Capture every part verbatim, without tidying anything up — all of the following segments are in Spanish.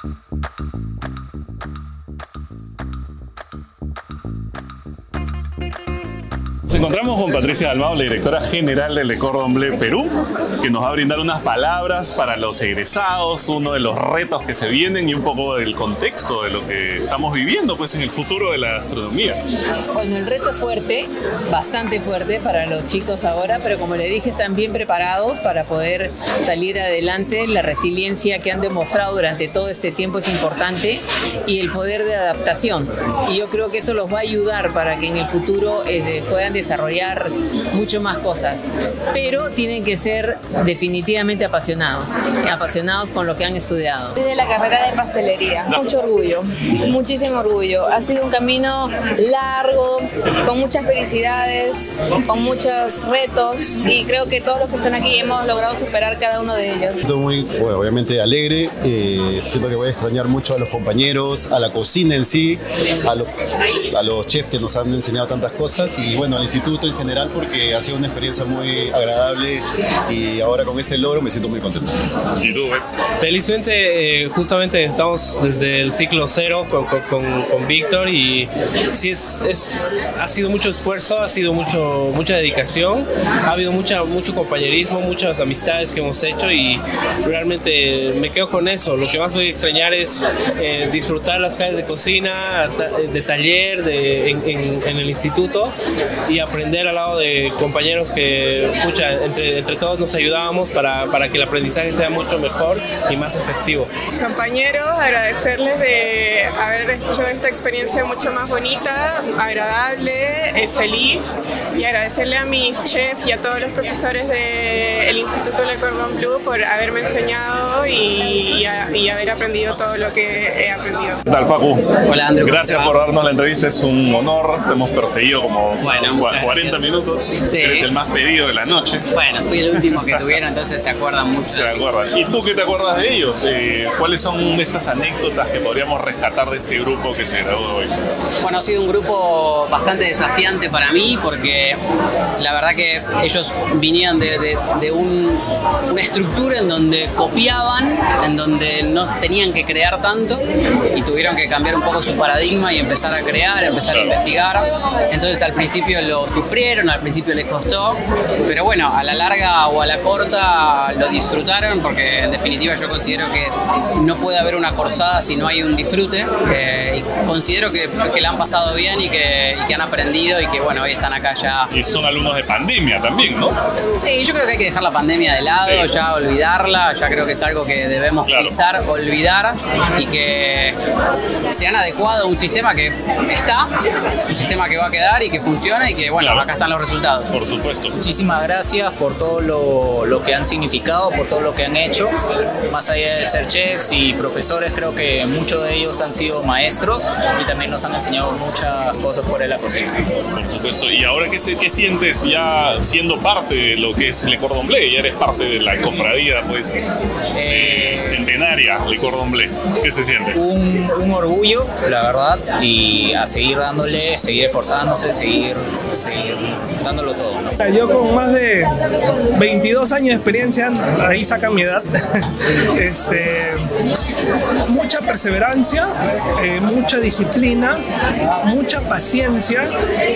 Nos encontramos con Patricia Dalmau, la directora general del Le Cordon Bleu Perú, que nos va a brindar unas palabras para los egresados, uno de los retos que se vienen y un poco del contexto de lo que estamos viviendo pues, en el futuro de la gastronomía. Bueno, el reto es fuerte, bastante fuerte para los chicos ahora, pero como le dije, están bien preparados para poder salir adelante. La resiliencia que han demostrado durante todo este tiempo es importante y el poder de adaptación. Y yo creo que eso los va a ayudar para que en el futuro eh, puedan desarrollar mucho más cosas, pero tienen que ser definitivamente apasionados, apasionados con lo que han estudiado. Soy de la carrera de pastelería, mucho orgullo, muchísimo orgullo. Ha sido un camino largo, con muchas felicidades, con muchos retos y creo que todos los que están aquí hemos logrado superar cada uno de ellos. Estoy muy, bueno, obviamente alegre, eh, siento que voy a extrañar mucho a los compañeros, a la cocina en sí, a, lo, a los chefs que nos han enseñado tantas cosas y bueno, al instituto en general porque ha sido una experiencia muy agradable y ahora con este logro me siento muy contento. ¿Y tú, eh? Felizmente, eh, justamente estamos desde el ciclo cero con, con, con, con Víctor y sí es, es, ha sido mucho esfuerzo, ha sido mucho, mucha dedicación, ha habido mucha, mucho compañerismo, muchas amistades que hemos hecho y realmente me quedo con eso. Lo que más voy a extrañar es eh, disfrutar las clases de cocina, de taller de, en, en, en el instituto y aprender al lado de compañeros que, escucha, entre, entre todos nos ayudábamos para, para que el aprendizaje sea mucho mejor y más efectivo. Compañeros, agradecerles de haber hecho esta experiencia mucho más bonita, agradable, eh, feliz y agradecerle a mis chefs y a todos los profesores del Instituto Le Cordon Bleu por haberme enseñado y, y, a, y haber aprendido todo lo que he aprendido. ¿Qué tal, Facu? Hola, Andrew. Gracias por darnos la entrevista, es un honor, te hemos perseguido como bueno, cuarenta minutos, sí. Eres el más pedido de la noche. Bueno, fui el último que tuvieron, entonces se acuerdan mucho. Se acuerdan. ¿Y tú qué te acuerdas de ellos? Eh, ¿Cuáles son estas anécdotas que podríamos rescatar de este grupo que se graduó hoy? Bueno, ha sido un grupo bastante desafiante para mí porque la verdad que ellos vinían de, de, de un, una estructura en donde copiaban, en donde no tenían que crear tanto y tuvieron que cambiar un poco su paradigma y empezar a crear, empezar a investigar. Entonces al principio lo sufrieron, al principio les costó, pero bueno, a la larga o a la corta lo disfrutaron porque en definitiva yo considero que no puede haber una cursada si no hay un disfrute eh, y considero que, que la han pasado bien y que, y que han aprendido y que bueno, hoy están acá ya. Y son alumnos de pandemia también, ¿no? Sí, yo creo que hay que dejar la pandemia de lado, sí. Ya olvidarla, ya creo que es algo que debemos claro. pisar, olvidar y que se han adecuado a un sistema que está, un sistema que va a quedar y que funciona y que bueno, claro. acá están los resultados. Por supuesto. Muchísimas gracias por todo lo, lo que han significado, por todo lo que han hecho. Más allá de ser chefs y profesores, creo que muchos de ellos han sido maestros y también nos han enseñado muchas cosas fuera de la cocina. Por supuesto. ¿Y ahora qué, qué sientes ya siendo parte de lo que es Le Cordon Bleu? Ya eres parte de la cofradía, pues, eh, centenaria Le Cordon Bleu. ¿Qué se siente? Un, un orgullo, la verdad, y a seguir dándole, seguir esforzándose, seguir, seguir dándolo todo, ¿no? Yo con más de veintidós años de experiencia, ahí saca mi edad, este, mucha perseverancia, eh, mucha disciplina, mucha paciencia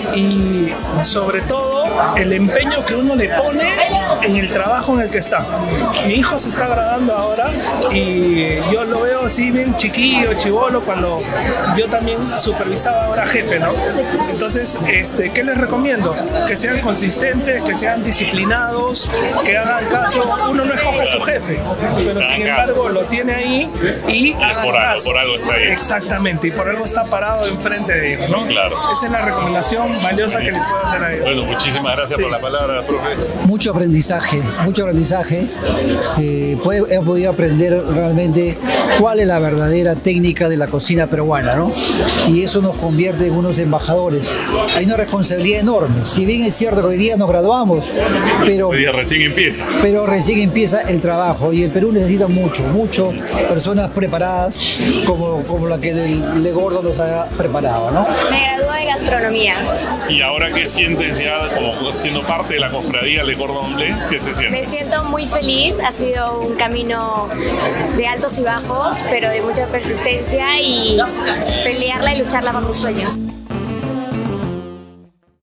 y sobre todo el empeño que uno le pone en el trabajo en el que está. Mi hijo se está graduando ahora y yo lo veo así bien chiquillo, chibolo, cuando yo también supervisaba ahora jefe, ¿no? Entonces, este, ¿qué les recomiendo? Que sean consistentes, que sean disciplinados, que hagan caso. Uno no escoge a su jefe, pero sin embargo lo tiene ahí y ah, por, algo, por algo está ahí. Exactamente, y por algo está parado enfrente de ellos, ¿no? Claro. Esa es la recomendación valiosa que les puedo hacer a ellos. Bueno, muchísimas gracias sí. por la palabra, profe. Mucho aprendizaje, mucho aprendizaje. Eh, he podido aprender realmente cuál es la verdadera técnica de la cocina peruana, ¿no? Y eso nos convierte en unos embajadores. Hay una responsabilidad enorme. Si bien es cierto que hoy día nos graduamos, pero, hoy día recién empieza. pero recién empieza el trabajo y el Perú necesita mucho, mucho personas preparadas como, como la que el Le Cordon nos ha preparado, ¿no? Me gradué de gastronomía. ¿Y ahora qué sientes ya como siendo parte de la cofradía Le Cordon Bleu? ¿Qué se siente? Me siento muy feliz, ha sido un camino de altos y bajos, pero de mucha persistencia y pelearla y lucharla por mis sueños.